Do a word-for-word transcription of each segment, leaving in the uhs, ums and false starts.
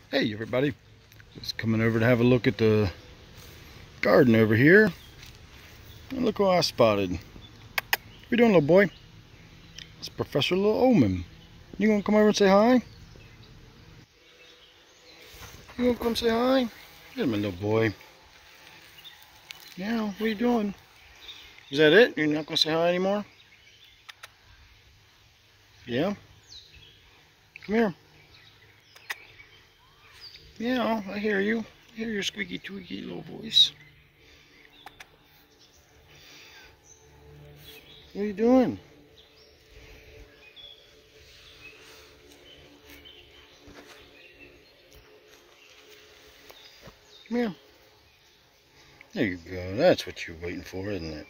Hey everybody, just coming over to have a look at the garden over here. And look what I spotted. What you doing, little boy? It's Professor Little Omen. You gonna come over and say hi? You gonna come say hi? Get him, little boy. Yeah, what are you doing? Is that it? You're not gonna say hi anymore? Yeah? Come here. Yeah, I hear you. I hear your squeaky tweaky little voice. What are you doing? Come here. There you go. That's what you're waiting for, isn't it?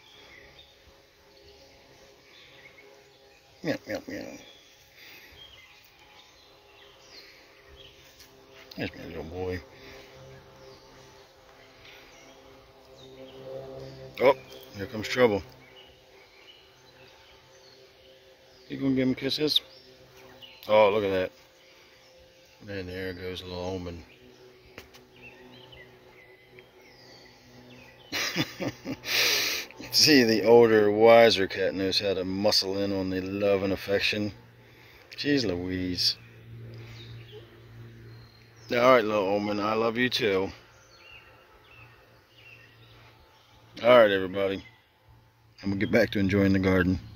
Meow, meow, meow. There's my little boy. Oh, here comes trouble. You gonna give him kisses? Oh, look at that. And there goes little Omen. See, the older, wiser cat knows how to muscle in on the love and affection. Jeez Louise. Alright, little Omen, I love you too. Alright, everybody. I'm gonna get back to enjoying the garden.